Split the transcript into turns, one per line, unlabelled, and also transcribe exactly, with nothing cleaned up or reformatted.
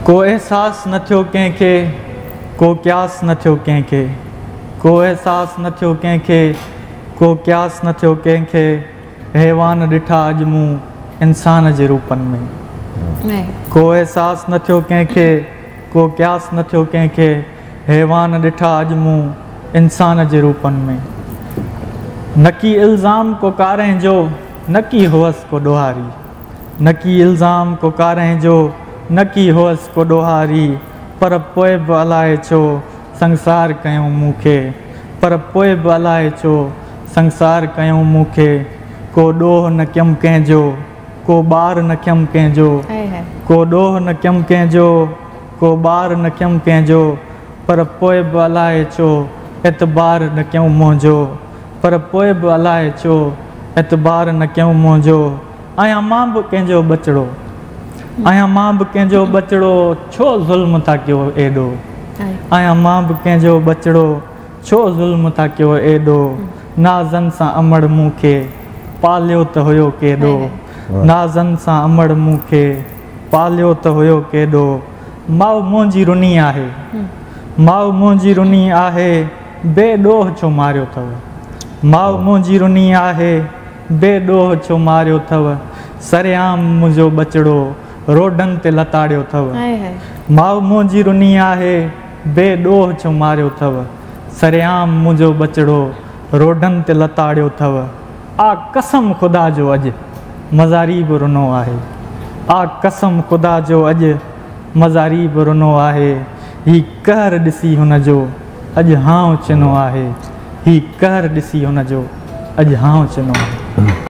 को एहसास न थियो कंहिंखे, को क्यास न थियो कंहिंखे, को एहसास न थियो कंहिंखे, को क्यास न थियो कंहिंखे। हैवान ॾिठा अॼु मूं इंसान जे रूपनि में। को एहसास न थियो कंहिंखे, को क्यास न थियो कंहिंखे। हैवान ॾिठा अॼु मूं इंसान जे रूपनि में। न की इल्ज़ाम को कारें जो, न की हुअसि को ॾोहारी। न की इल्ज़ाम को कारें जो, न की हुअसि को ॾोहारी। पर पोइ बि अलाए छो संसार कयूं मूंखे। पर पोइ बि अलाए छो संसार कयूं मूंखे। को ॾोह न कयमि कंहिंजो, को ॿार न कयमि कंहिंजो। को ॾोह न कयमि कंहिंजो, को ॿार न कयमि कंहिंजो। पर पोइ बि अलाए छो एतबार न कयूं मुंहिंजो। पर पोइ बि अलाए छो एतबार न कयूं मुंहिंजो। आहियां मां बि कंहिंजो बचिड़ो, आहियां मां बि कंहिंजो बचिड़ो, छो ज़ुल्म था कयो एॾो। आहियां मां बि कंहिंजो बचिड़ो, छो ज़ुल्म था कयो एॾो। नाज़नि सां अमड़ मूंखे पालियो त हुयो केॾो। नाज़नि सां अमड़ मूंखे पालियो त हुयो केॾो। माउ मुंहिंजी रुनी आहे, माउ मुंहिंजी रुनी आहे, बेॾोह छो मारियो अथव। माउ मुंहिंजी रुनी आहे, बेॾोह छो मारियो अथव। सरेआम मुंहिंजो बचिड़ो रोडनि ते लताड़ियो अथव। माउ मुंहिंजी रुनी आहे, बेॾोह छो मारियो अथव। सरेआम मुंहिंजो बचिड़ो रोडनि ते लताड़ियो अथव। आ कसम ख़ुदा जो अॼु मज़ारी बि रुनो आहे। आ कसम ख़ुदा जो अॼु मज़ारी बि रुनो आहे। ही कहर ॾिसी हुनजो अॼु हाउ चिनो आहे। ही कहर ॾिसी हुनजो अॼु हाउ चिनो आहे।